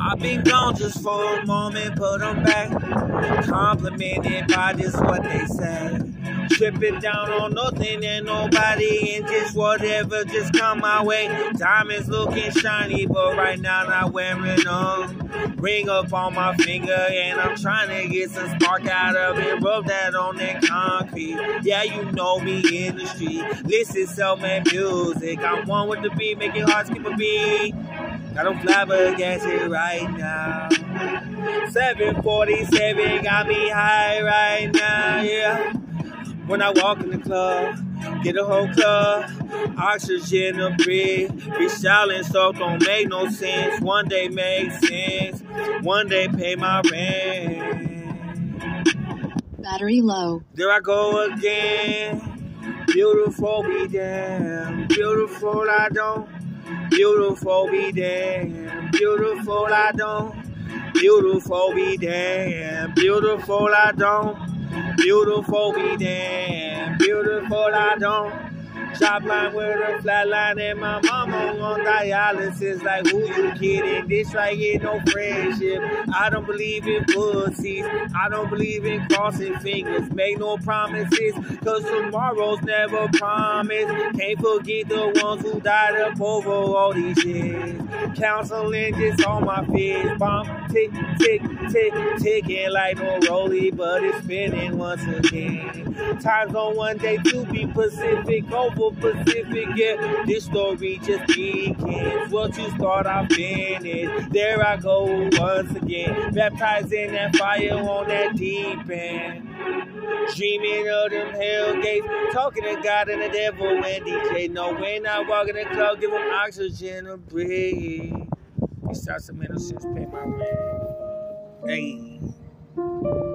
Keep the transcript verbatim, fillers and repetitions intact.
I've been gone just for a moment, but I'm back. Complimented by just what they say. Tripping down on nothing and nobody, and just whatever just come my way. Diamonds looking shiny, but right now not wearing them. Ring up on my finger, and I'm trying to get some spark out of it. Rub that on that concrete. Yeah, you know me in the street. Listen, self-made music. I'm one with the beat, making hearts keep a beat. Got them flabbergasted right now. seven forty-seven got me high right now, yeah. When I walk in the club, get a whole club, oxygen to breathe. Freestyling stuff don't make no sense. One day make sense. One day pay my rent. Battery low. There I go again. Beautiful be damn. Beautiful I don't. Beautiful be damn. Beautiful I don't. Beautiful be damn. Beautiful I don't. Beautiful be damn. Beautiful I don't. Chop line with a flat line and my mama on dialysis. Like, who you kidding? This right here, no friendship. I don't believe in pussies. I don't believe in crossing fingers. Make no promises, cause tomorrow's never promised. Can't forget the ones who died up over all these years. Counseling just on my fears. Bomb, tick, tick, tick, ticking like no rollie, but it's spinning once again. Times on one day to be Pacific over Pacific, yeah. This story just begins. What you start, I finish. There I go once again, baptized in that fire on that deep end. Dreaming of them hell gates, talking to God and the devil and D J. No, when I walk in the club, give them oxygen to breathe. It starts to make no sense, pay my rent. Hey.